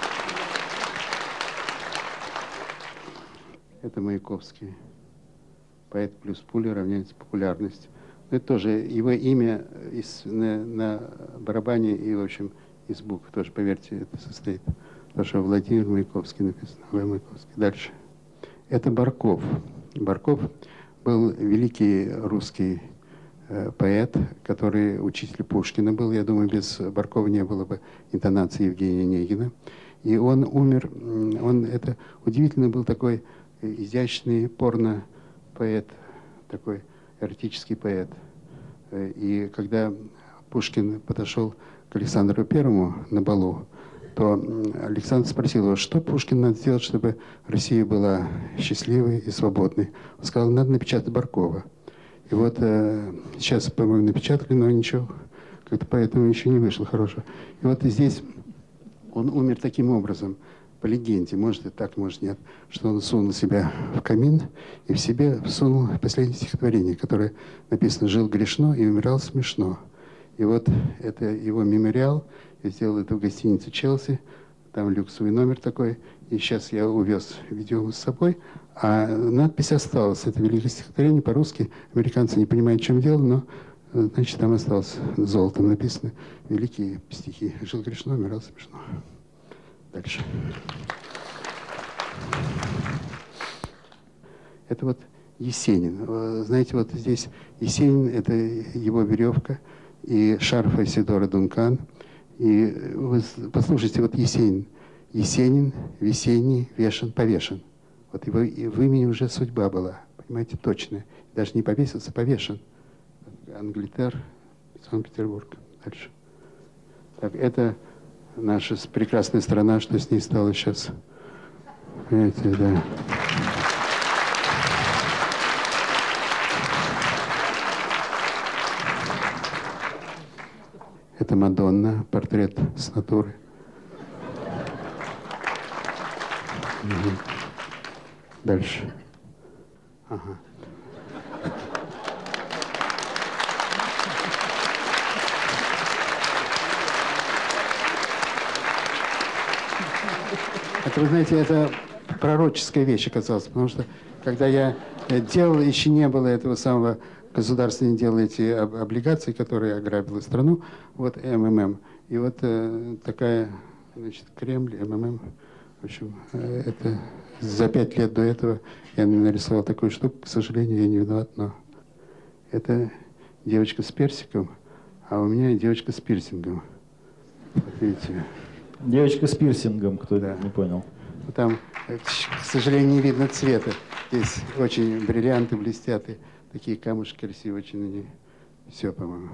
Это Маяковский. Поэт плюс пуля равняется популярность. Но это тоже его имя на барабане и, в общем, из букв тоже, поверьте, это состоит. Потому что Владимир Маяковский написано. В. Маяковский. Дальше. Это Барков. Барков был великий русский поэт, который учитель Пушкина был. Я думаю, без Баркова не было бы интонации Евгения Онегина. И он умер. Он это удивительно был такой изящный порно-поэт, такой эротический поэт. И когда Пушкин подошел к Александру Первому на балу, то Александр спросил его, что Пушкин надо сделать, чтобы Россия была счастливой и свободной. Он сказал, надо напечатать Баркова. И вот сейчас, по-моему, напечатали, но ничего, как-то поэтому еще не вышло хорошего. И вот здесь он умер таким образом, по легенде, может и так, может нет, что он сунул себя в камин и в себе всунул последнее стихотворение, которое написано «Жил грешно и умирал смешно». И вот это его мемориал. Я сделал это в гостинице «Челси». Там люксовый номер такой. И сейчас я увез видео с собой. А надпись осталась. Это великое стихотворение по-русски. Американцы не понимают, в чем дело, но, значит, там осталось золотом написано. Великие стихи. Жил грешно, умирал смешно. Дальше. Это вот Есенин. Знаете, вот здесь Есенин, это его веревка. И шарф Айседора Дункан. И вы послушайте, вот Есенин. Есенин, весенний, вешен, повешен. Вот его и в имени уже судьба была, понимаете, точная. Даже не повесился, повешен. Англитер, Санкт-Петербург. Дальше. Так, это наша прекрасная страна, что с ней стало сейчас. Понимаете, да. Это Мадонна, портрет с натуры. Угу. Дальше. Ага. Это, вы знаете, это пророческая вещь оказалась, потому что, когда я делал, еще не было этого самого, государство не делало эти облигации, которые ограбила страну, вот МММ. И вот такая, значит, Кремль, МММ, в общем, это за 5 лет до этого я нарисовал такую штуку, к сожалению, я не виноват, но это девочка с персиком, а у меня девочка с пирсингом. Вот видите. Девочка с пирсингом, кто не понял. Там, к сожалению, не видно цвета. Здесь очень бриллианты блестят, и такие камушки красивые очень на ней. Все, по-моему.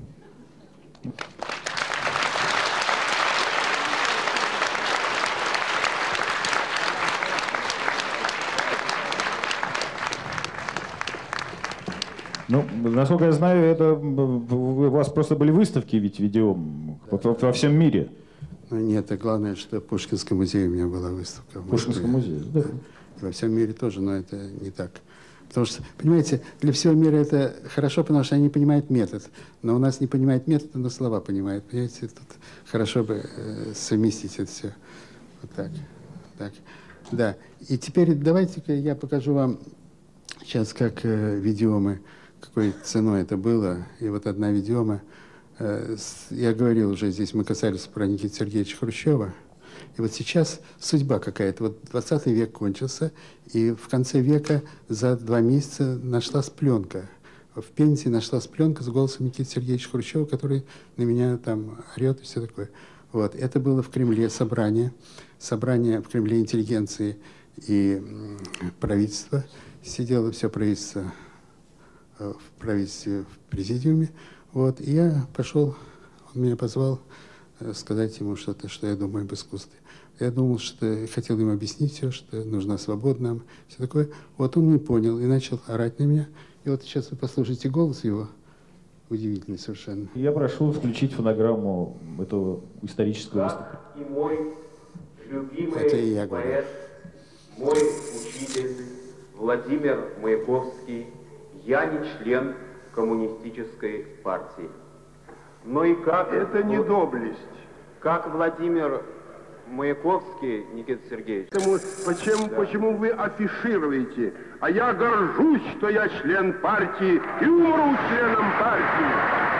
Ну, насколько я знаю, это у вас просто были выставки ведь видео во всем мире. Ну, нет, главное, что в Пушкинском музее у меня была выставка. В Пушкинском музее, да. Во всем мире тоже, но это не так. Потому что, понимаете, для всего мира это хорошо, потому что они понимают метод. Но у нас не понимают метод, но слова понимают. Понимаете, тут хорошо бы совместить это все. Вот так. Так. Да. И теперь давайте-ка я покажу вам сейчас, как видеомы, какой ценой это было. И вот одна видеома. Я говорил уже здесь, мы касались про Никиту Сергеевича Хрущева. И вот сейчас судьба какая-то. Вот 20 век кончился, и в конце века за 2 месяца нашлась пленка. В Пензе нашлась пленка с голосом Никиты Сергеевича Хрущева, который на меня там орет и все такое. Вот. Это было в Кремле собрание в Кремле интеллигенции и правительства. Сидело все правительство в правительстве, в президиуме. Вот. И я пошел, он меня позвал сказать ему что-то, что я думаю об искусстве. Я думал, что хотел ему объяснить все, что нужна свобода нам, все такое. Вот он не понял и начал орать на меня. И вот сейчас вы послушайте голос его, удивительный совершенно. Я прошу включить фонограмму этого исторического выступления. И мой любимый поэт, мой учитель Владимир Маяковский, я не член коммунистической партии. Но и как... Это не доблесть. Как Владимир Маяковский, Никита Сергеевич. Почему вы афишируете? А я горжусь, что я член партии и умру членом партии.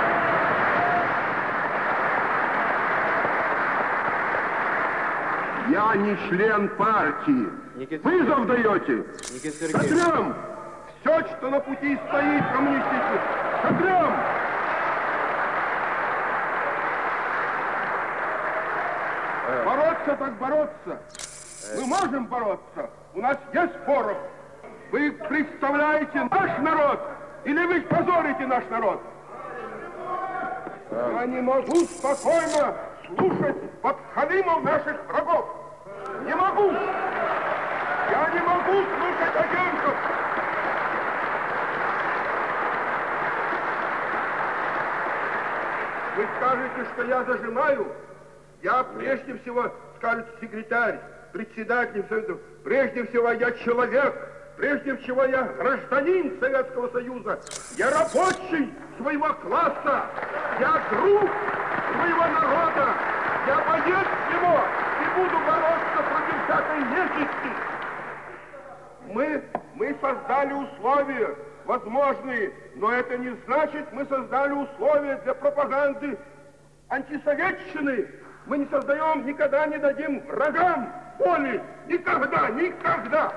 Я не член партии. Вызов даете? Сотрем все, что на пути стоит коммунистический. Сотрем! Бороться так бороться. Мы можем бороться. У нас есть порох. Вы представляете наш народ или вы позорите наш народ? Я не могу спокойно слушать подхалимов наших врагов. Не могу. Я не могу слушать агентов. Вы скажете, что я зажимаю? Я прежде всего, скажет секретарь, председатель Совета, прежде всего я человек, прежде всего я гражданин Советского Союза, я рабочий своего класса, я друг своего народа, я боец его и буду бороться против всякой нечисти. Мы создали условия возможные, но это не значит, мы создали условия для пропаганды антисоветчины. Мы не создаем, никогда не дадим врагам воли. Никогда, никогда.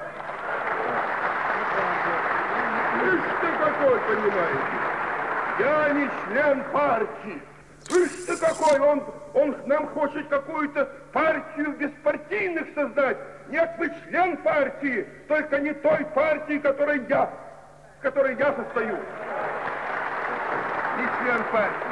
Вы что такой, понимаете? Я не член партии. Вы что такой? Он нам хочет какую-то партию беспартийных создать. Нет, вы член партии, только не той партии, в которой я состою. Не член партии.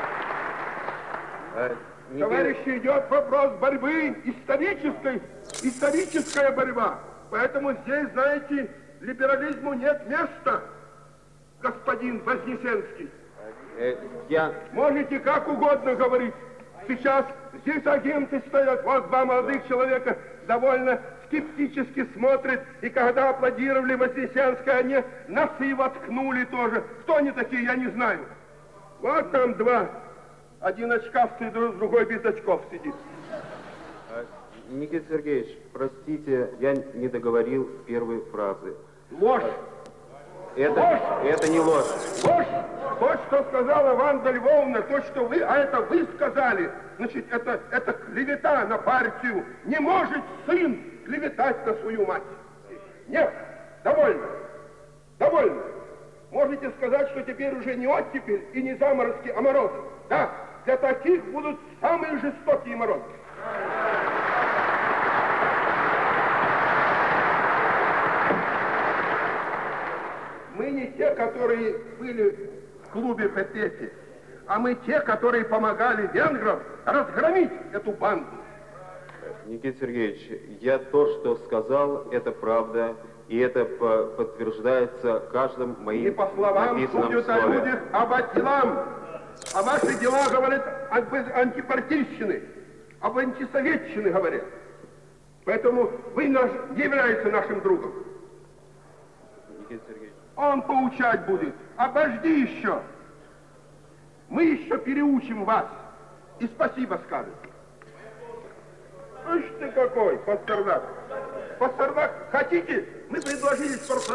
Товарищи, идет вопрос борьбы, историческая борьба. Поэтому здесь, знаете, либерализму нет места, господин Вознесенский. Можете как угодно говорить. Сейчас здесь агенты стоят, вот два молодых человека довольно скептически смотрят, и когда аплодировали Вознесенской, они носы воткнули тоже. Кто они такие, я не знаю. Вот там два. Один очкастый, другой без очков сидит. Никита Сергеевич, простите, я не договорил первой фразы. Ложь! Это не ложь. Ложь! То, что сказала Ванда Львовна, то, что вы, а это вы сказали, значит, это клевета на партию. Не может сын клеветать на свою мать. Нет, довольно. Довольно. Можете сказать, что теперь уже не оттепель и не заморозки, а морозы. Да, для таких будут самые жестокие морозы. Мы не те, которые были в клубе Петети, а мы те, которые помогали венграм разгромить эту банду. Никита Сергеевич, я то, что сказал, это правда, и это подтверждается каждым моим не по словам судят о людях, а по делам. А ваши дела говорят об антипартийщине, об антисоветчине говорят. Поэтому вы не являетесь нашим другом. Никита Сергеевич. Он поучать будет. Обожди еще. Мы еще переучим вас. И спасибо скажем. Ишь ты какой, Пастернак. Пастернак, хотите? Мы предложили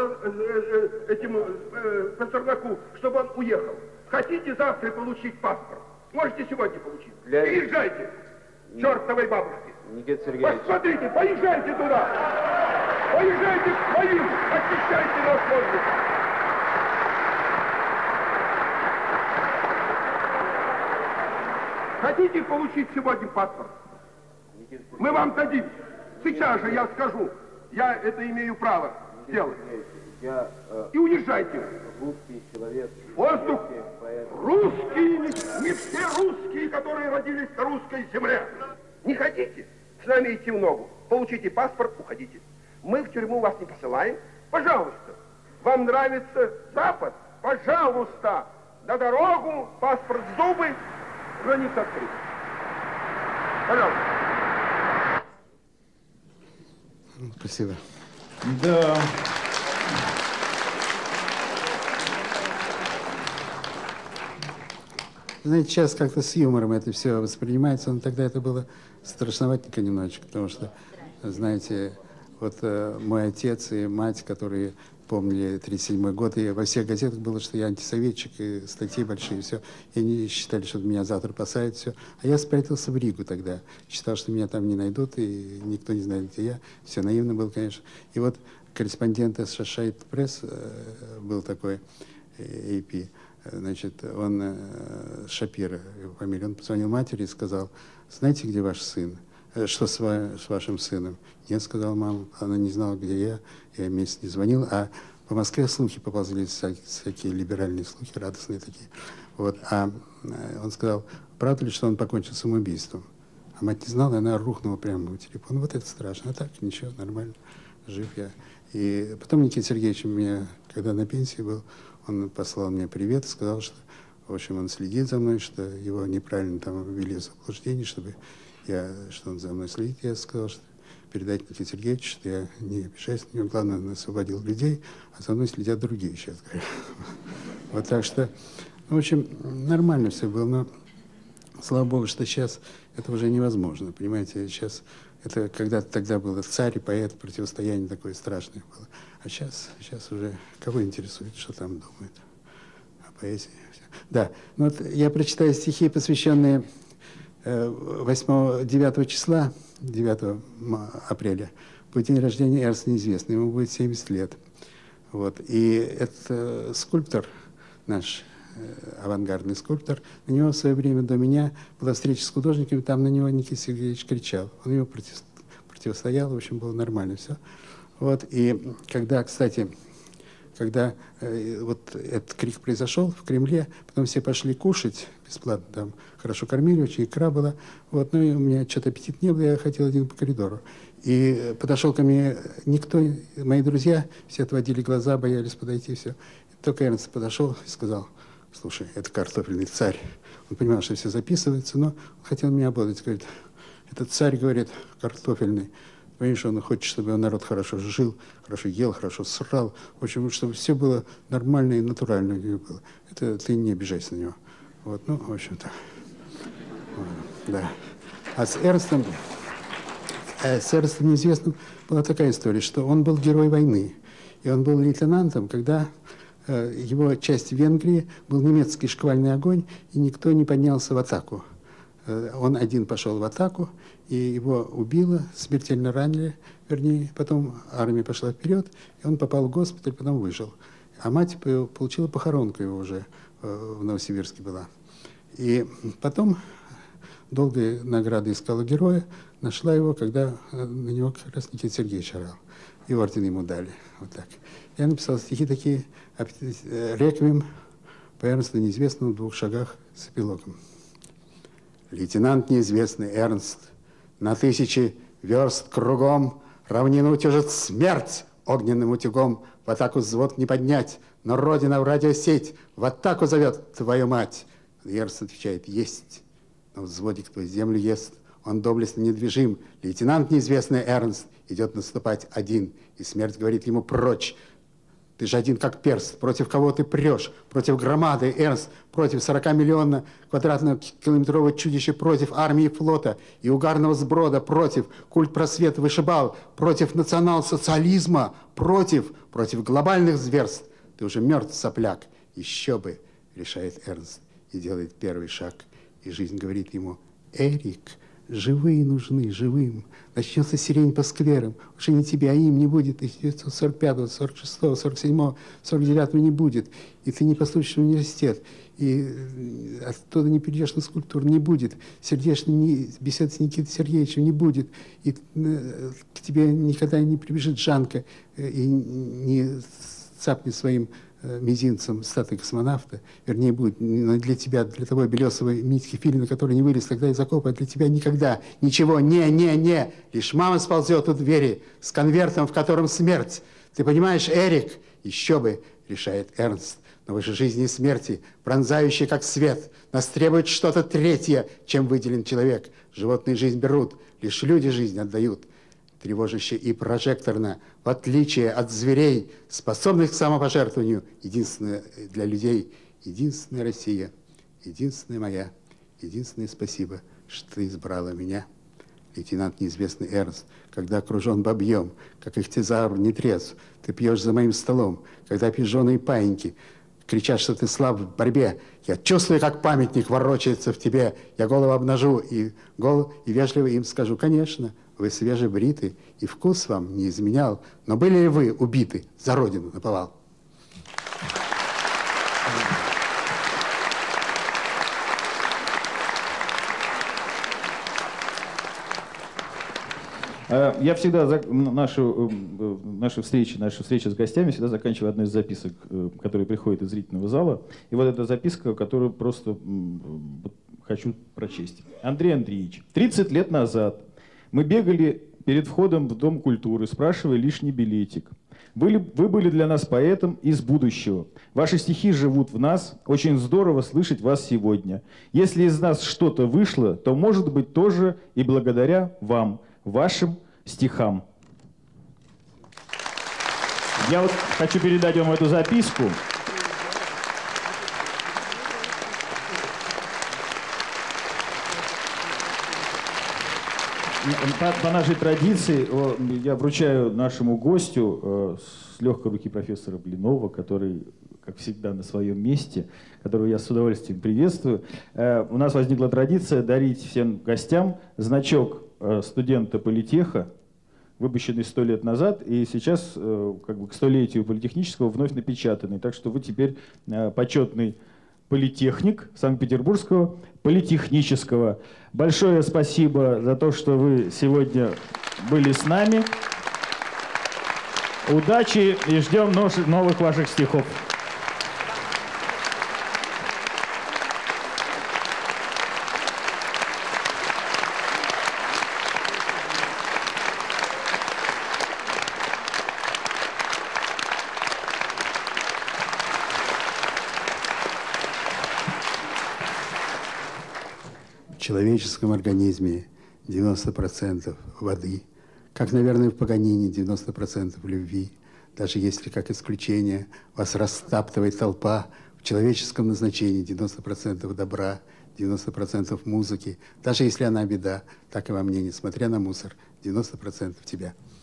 Пастернаку, чтобы он уехал. Хотите завтра получить паспорт? Можете сегодня получить. Езжайте, чертовой бабушке. Никита Сергеевич. Посмотрите, поезжайте туда. Поезжайте к своим, очищайте наш воздух. Хотите получить сегодня паспорт? Мы вам дадим. Сейчас же я скажу. Я это имею право сделать. И уезжайте. Русский человек. Воздух. Русские, не все русские, которые родились на русской земле. Не хотите с нами идти в ногу? Получите паспорт, уходите. Мы в тюрьму вас не посылаем. Пожалуйста. Вам нравится Запад? Пожалуйста, на дорогу, паспорт в зубы, граница открыта. Пожалуйста. Спасибо. Да. Знаете, сейчас как-то с юмором это все воспринимается, но тогда это было страшноватенько немножечко, потому что, знаете, вот мой отец и мать, которые помнили 1937 год, и во всех газетах было, что я антисоветчик, и статьи большие, и все. И они считали, что меня завтра посадят, все. А я спрятался в Ригу тогда. Считал, что меня там не найдут, и никто не знает, где я. Все наивно был, конечно. И вот корреспондент Associated Press был такой, AP, значит, он, Шапира, его фамилия, он позвонил матери и сказал: знаете, где ваш сын? Что с вашим сыном? Нет, сказала мама. Она не знала, где я месяц не звонил, а по Москве слухи поползли, всякие либеральные слухи, радостные такие. Вот. А он сказал: правда ли, что он покончил самоубийством? А мать не знала, и она рухнула прямо в телефон. Вот это страшно. А так, ничего, нормально, жив я. И потом Никита Сергеевич меня, когда на пенсии был, он послал мне привет и сказал, что, в общем, он следит за мной, что его неправильно там ввели в заблуждение, что он за мной следит. Я сказал, что передать Никите Сергеевичу, что я не обижаюсь на него, главное, он освободил людей, а за мной следят другие сейчас. Вот так что, в общем, нормально все было, но слава богу, что сейчас это уже невозможно, понимаете, сейчас это когда-то тогда было царь и поэт, противостояние такое страшное было, а сейчас уже кого интересует, что там думают о поэзии. Да, ну вот я прочитаю стихи, посвященные 9 числа, 9 апреля, будет день рождения Эрнста Неизвестного, ему будет 70 лет. Вот. И это скульптор, наш авангардный скульптор, на него в свое время до меня была встреча с художниками, там на него Никита Сергеевич кричал, он ему противостоял, в общем, было нормально все. Вот. И когда, кстати, когда вот этот крик произошел в Кремле, потом все пошли кушать бесплатно, там хорошо кормили, очень икра была, вот, ну и у меня что-то аппетит не было, я хотел один по коридору. И подошел ко мне никто, мои друзья, все отводили глаза, боялись подойти, все. И только Эрнст подошел и сказал: слушай, это картофельный царь. Он понимал, что все записывается, но он хотел меня обладать. Говорит: этот царь, говорит, картофельный. Понимаешь, он хочет, чтобы народ хорошо жил, хорошо ел, хорошо срал. В общем, чтобы все было нормально и натурально у него было. Это ты не обижайся на него. Вот, ну, в общем-то. Да. А с Эрнстом Неизвестным была такая история, что он был герой войны. И он был лейтенантом, когда его часть в Венгрии был немецкий шквальный огонь, и никто не поднялся в атаку. Он один пошел в атаку, и его убило, смертельно ранили, вернее, потом армия пошла вперед, и он попал в госпиталь, потом выжил. А мать получила похоронку его уже в Новосибирске была. И потом долгие награды искала героя, нашла его, когда на него как раз Никита Сергеевич орал. И орден ему дали. Вот так. Я написал стихи такие, реквием по Эрнсту Неизвестному в 2 шагах с эпилогом. Лейтенант неизвестный Эрнст, на 1000 верст кругом равнину утяжет смерть огненным утюгом. В атаку взвод не поднять, но Родина в радиосеть в атаку зовет твою мать. Эрнст отвечает: есть. Но взводик твой землю ест, он доблестно недвижим. Лейтенант неизвестный Эрнст идет наступать один, и смерть говорит ему: прочь. Ты же один как перст. Против кого ты прешь? Против громады, Эрнст, против 40-миллионного квадратного километрового чудища, против армии и флота и угарного сброда, против культ просвет вышибал, против национал-социализма, против глобальных зверств. Ты уже мертв, сопляк. Еще бы, решает Эрнст и делает первый шаг. И жизнь говорит ему: Эрик, живые нужны, живым. Начнется сирень по скверам. Уже не тебе, а им не будет. 1945-го, 46-го, 47-го, 49-го не будет. И ты не поступишь в университет. И оттуда не перейдешь на скульптуру, не будет. Сердечной беседы с Никитой Сергеевичем не будет. И к тебе никогда не прибежит Жанка и не цапнет своим мизинцем статуи космонавта, вернее, будет для тебя, для того белесого Митьки Филина, который не вылез тогда из окопа, для тебя никогда ничего, не. Лишь мама сползет у двери с конвертом, в котором смерть. Ты понимаешь, Эрик, Еще бы, решает Эрнст, но выше жизни и смерти, пронзающий как свет, нас требует что-то третье, чем выделен человек. Животные жизнь берут, лишь люди жизнь отдают. Тревожище и прожекторно, в отличие от зверей, способных к самопожертвованию, единственное для людей, единственная Россия, единственная моя, единственное спасибо, что ты избрала меня. Лейтенант неизвестный Эрнст, когда окружен бабьем, как ихтизавр не трезв, ты пьешь за моим столом, когда пижоны и паиньки кричат, что ты слаб в борьбе, я чувствую, как памятник ворочается в тебе, я голову обнажу и вежливо им скажу, конечно, вы свежебриты, и вкус вам не изменял, но были ли вы убиты за родину наповал? Я всегда нашу встречу с гостями всегда заканчиваю одной из записок, которые приходят из зрительного зала. И вот эта записка, которую просто хочу прочесть. Андрей Андреевич, 30 лет назад мы бегали перед входом в Дом культуры, спрашивая лишний билетик. Вы были для нас поэтом из будущего. Ваши стихи живут в нас. Очень здорово слышать вас сегодня. Если из нас что-то вышло, то, может быть, тоже и благодаря вам, вашим стихам. Я вот хочу передать вам эту записку. По нашей традиции я вручаю нашему гостю с легкой руки профессора Блинова, который, как всегда, на своем месте, которого я с удовольствием приветствую. У нас возникла традиция дарить всем гостям значок студента политеха, выпущенный 100 лет назад, и сейчас как бы к 100-летию политехнического вновь напечатанный. Так что вы теперь почетный политехник Санкт-Петербургского политехнического. Большое спасибо за то, что вы сегодня были с нами. Удачи и ждем новых ваших стихов. В человеческом организме 90% воды, как, наверное, в Паганини 90% любви. Даже если, как исключение, вас растаптывает толпа, в человеческом назначении 90% добра, 90% музыки. Даже если она беда, так и во мне, несмотря на мусор, 90% тебя.